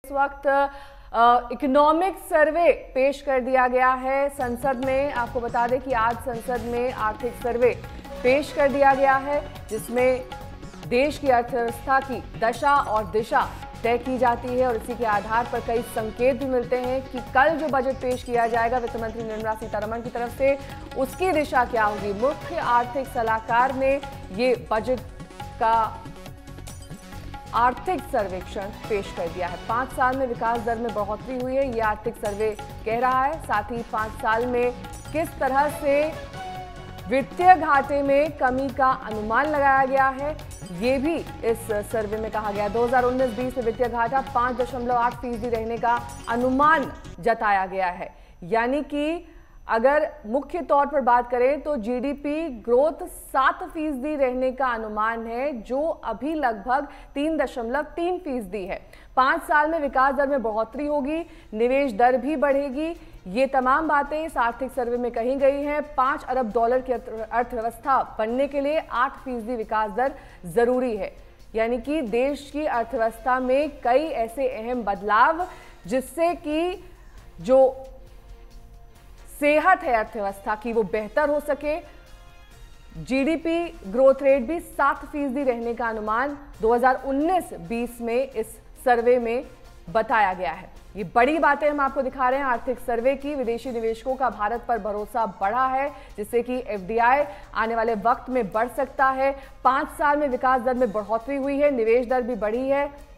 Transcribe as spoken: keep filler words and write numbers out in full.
इस वक्त economic survey पेश कर दिया गया है संसद में। आपको बता दें कि आज संसद में आर्थिक सर्वे पेश कर दिया गया है, जिसमें देश की अर्थव्यवस्था की दशा और दिशा तय की जाती है और इसी के आधार पर कई संकेत भी मिलते हैं कि कल जो बजट पेश किया जाएगा वित्त मंत्री निर्मला सीतारमण की तरफ से, उसकी दिशा क्या होगी। मुख्य आर्थिक सलाहकार ने ये बजट का आर्थिक सर्वेक्षण पेश कर दिया है। पांच साल में विकास दर में बढ़ोतरी हुई है, ये आर्थिक सर्वे कह रहा है। साथ ही पांच साल में किस तरह से वित्तीय घाटे में कमी का अनुमान लगाया गया है, ये भी इस सर्वे में कहा गया। दो हज़ार उन्नीस बीस में वित्तीय घाटा पांच दशमलव आठ फीसदी रहने का अनुमान जताया गया है। यानी कि अगर मुख्य तौर पर बात करें तो जीडीपी ग्रोथ सात फीसदी रहने का अनुमान है, जो अभी लगभग तीन दशमलव तीन फीसदी है। पांच साल में विकास दर में बढ़ोतरी होगी, निवेश दर भी बढ़ेगी। ये तमाम बातें इस आर्थिक सर्वे में कही गई हैं। पांच अरब डॉलर की अर्थव्यवस्था बनने के लिए आठ फीसदी विकास दर जरूरी है। यानी कि देश की अर्थव्यवस्था में कई ऐसे अहम बदलाव जिससे कि जो सेहत है अर्थव्यवस्था की वो बेहतर हो सके। जीडीपी ग्रोथ रेट भी सात फीसदी रहने का अनुमान दो हज़ार उन्नीस बीस में इस सर्वे में बताया गया है। ये बड़ी बातें हम आपको दिखा रहे हैं आर्थिक सर्वे की। विदेशी निवेशकों का भारत पर भरोसा बढ़ा है, जिससे कि एफडीआई आने वाले वक्त में बढ़ सकता है। पांच साल में विकास दर में बढ़ोतरी हुई है, निवेश दर भी बढ़ी है।